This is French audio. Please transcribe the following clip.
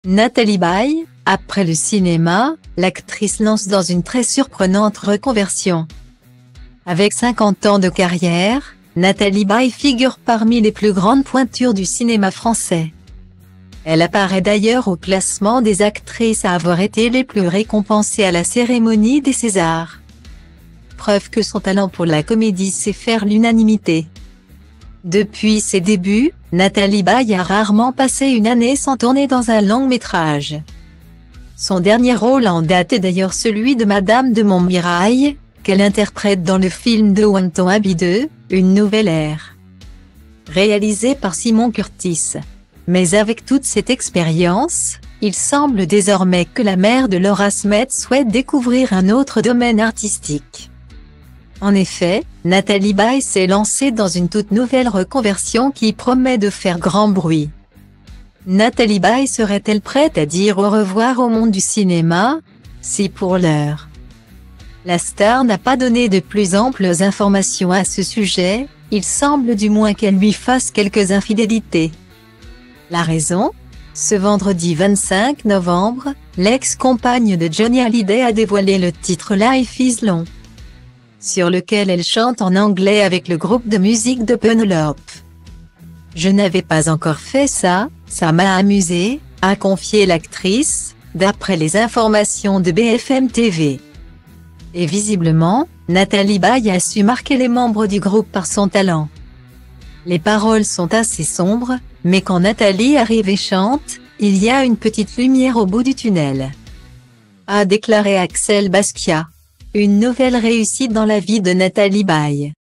Nathalie Baye, après le cinéma, l'actrice lance dans une très surprenante reconversion. Avec 50 ans de carrière, Nathalie Baye figure parmi les plus grandes pointures du cinéma français. Elle apparaît d'ailleurs au classement des actrices à avoir été les plus récompensées à la cérémonie des Césars. Preuve que son talent pour la comédie sait faire l'unanimité. Depuis ses débuts, Nathalie Baye a rarement passé une année sans tourner dans un long-métrage. Son dernier rôle en date est d'ailleurs celui de Madame de Montmirail, qu'elle interprète dans le film de Downton Abbey 2, Une nouvelle ère. Réalisé par Simon Curtis. Mais avec toute cette expérience, il semble désormais que la mère de Laura Smet souhaite découvrir un autre domaine artistique. En effet, Nathalie Baye s'est lancée dans une toute nouvelle reconversion qui promet de faire grand bruit. Nathalie Baye serait-elle prête à dire au revoir au monde du cinéma? Si pour l'heure. La star n'a pas donné de plus amples informations à ce sujet, il semble du moins qu'elle lui fasse quelques infidélités. La raison? Ce vendredi 25 novembre, l'ex-compagne de Johnny Hallyday a dévoilé le titre Life is Long, sur lequel elle chante en anglais avec le groupe de musique de Penelope. Je n'avais pas encore fait ça, ça m'a amusé, a confié l'actrice, d'après les informations de BFM TV. Et visiblement, Nathalie Baye a su marquer les membres du groupe par son talent. Les paroles sont assez sombres, mais quand Nathalie arrive et chante, il y a une petite lumière au bout du tunnel, a déclaré Axel Basquiat. Une nouvelle réussite dans la vie de Nathalie Baye.